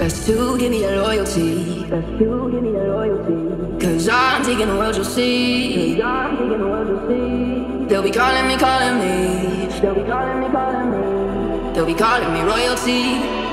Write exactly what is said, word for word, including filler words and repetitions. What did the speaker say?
Best to give me that loyalty. Best to give me that loyalty. Cause I'm taking the world, you'll see. Cause I'm taking the world, you'll see. They'll be calling me, calling me. They'll be calling me, calling me. They'll be calling me royalty.